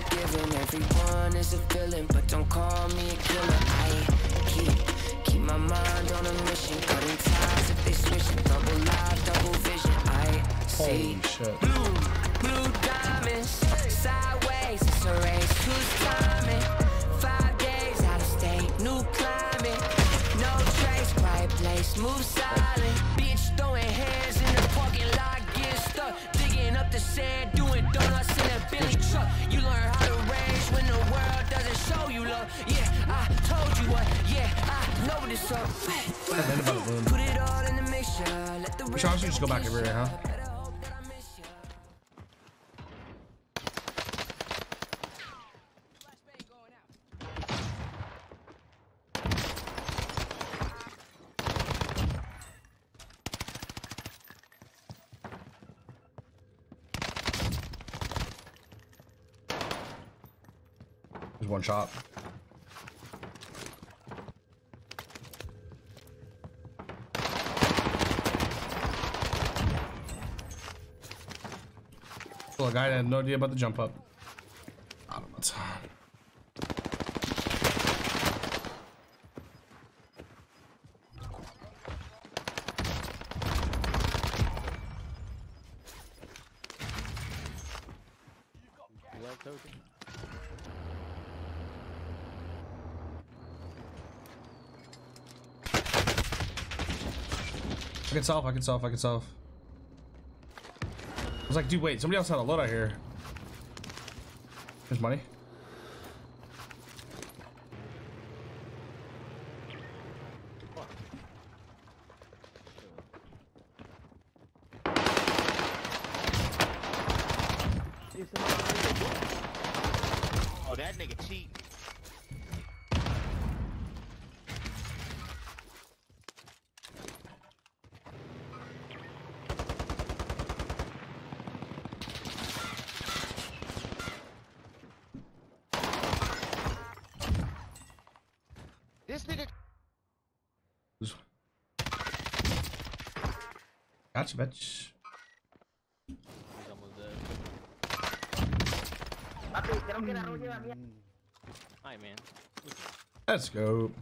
forgiving. Everyone is a villain, but don't call me a killer. I keep my mind on a mission, cutting ties if they switching. Double live, double vision. I see blue diamonds, sideways. It's a race. Who's timing? 5 days out of state, new climate, no trace, quiet place, move silent. Bitch throwing hands in the parking lot, get stuck, digging up the sand, doing donuts in a Billy truck. You learn how to rage when the world doesn't show you love. Yeah, I told you what. Yeah, I know this up. Put it all in the mixture. Let the rest just go back over here, huh? There's one shot. Well, a guy had no idea about the jump up. Out of my time. I can solve. I was like, dude, wait, somebody else had a loadout here. There's money. Oh, that nigga cheat. This nigga. Gotcha, bitch. He's almost dead. Alright, man. Let's go.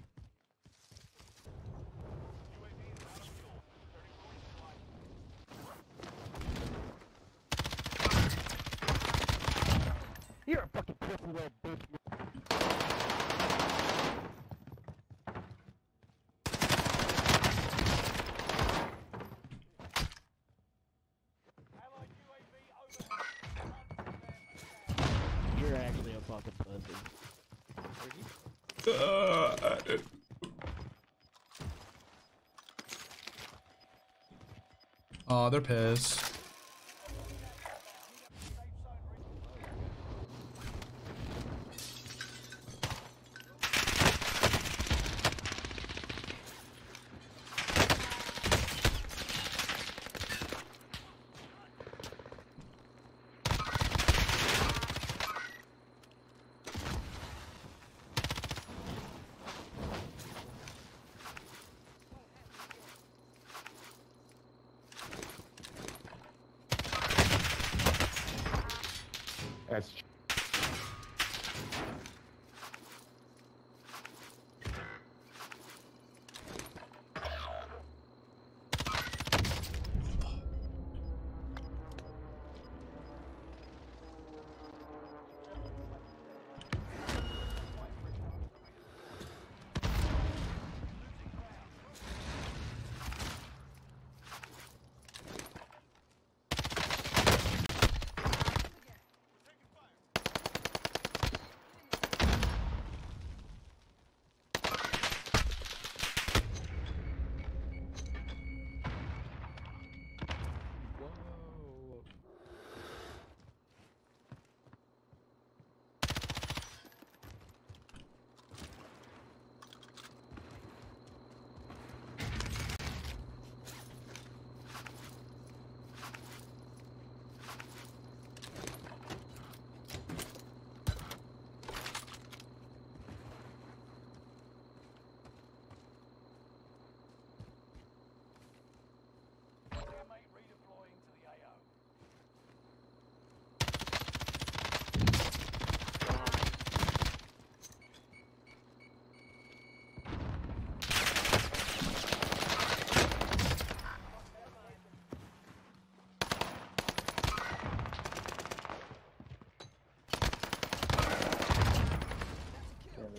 You're a fucking pussy little bitch. You're actually a fucking pussy. Oh, they're pissed. That's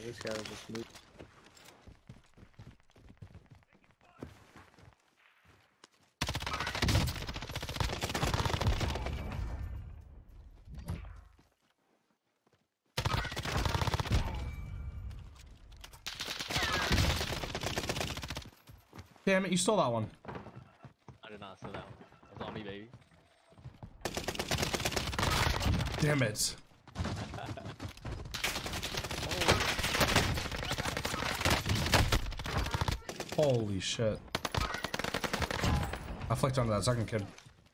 This guy was just moving. Damn it, you stole that one. I did not steal that one. That's on me, baby. Damn it. Holy shit. I flicked onto that second kid.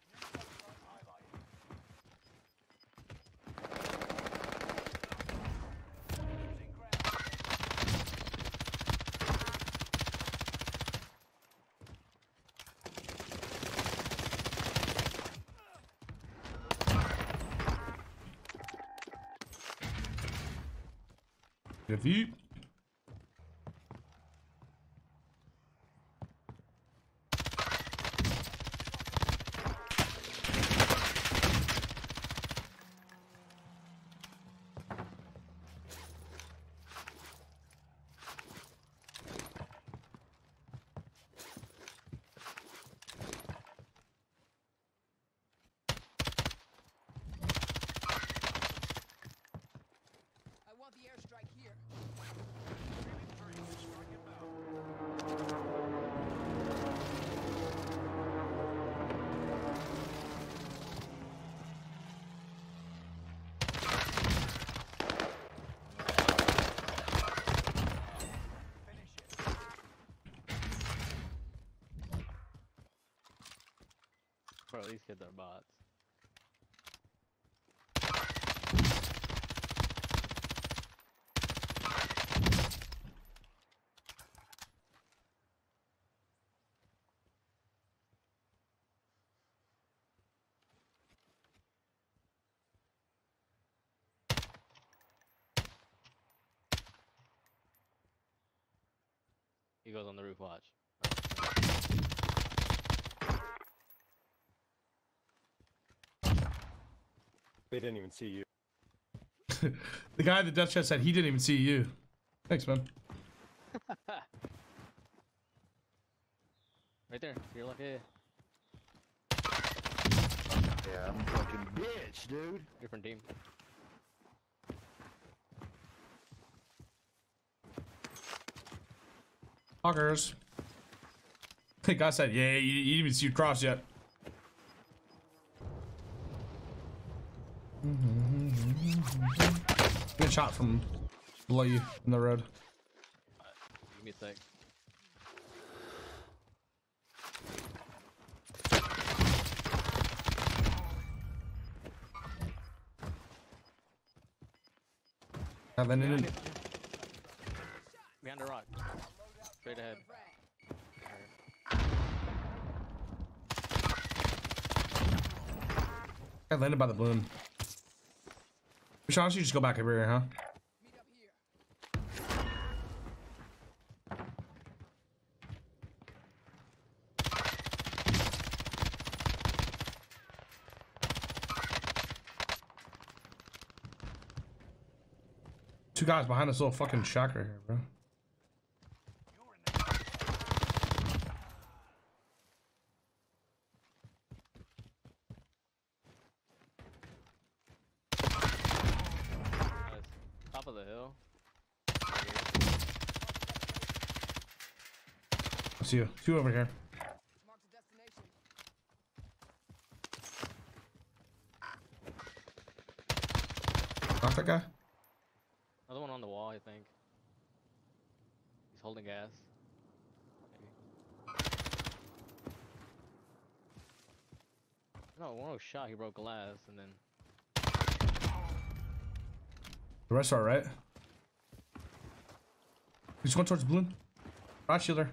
Defeat. I want the airstrike here. Bro, these kids are bots. He goes on the roof, watch. They didn't even see you. The guy in the death chat said he didn't even see you. Thanks, man. Right there. You're like, yeah. Yeah, I'm fucking bitch, dude. Different team. Fuckers. The guy said, yeah, you didn't even see you cross yet. Good shot from below you in the road. Give me a sec. And then in, Behind the rock. Straight ahead. I landed by the balloon. We should honestly just go back over here, huh? Meet up here. Two guys behind this little fucking shack right here, bro. Nice. Top of the hill. I see you. Two over here. Mark the destination. Knock that guy. Another one on the wall, I think. He's holding gas. Maybe. No, one was shot, he broke glass, and then... The rest are right. He's going towards the balloon. Right shielder.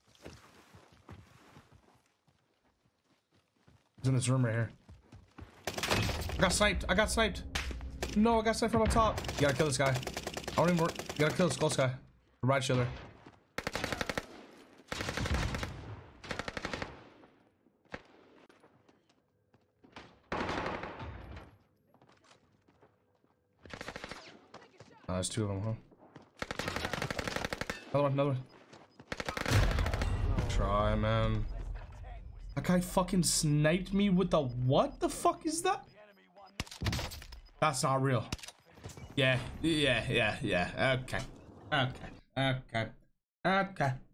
He's in this room right here. I got sniped. I got sniped. No, I got sniped from on top. You gotta kill this guy. I don't even work. You gotta kill this ghost guy. The ride shielder. There's two of them, huh? Another one. Try, man. That guy fucking sniped me with the what the fuck is that? That's not real. Yeah. Okay.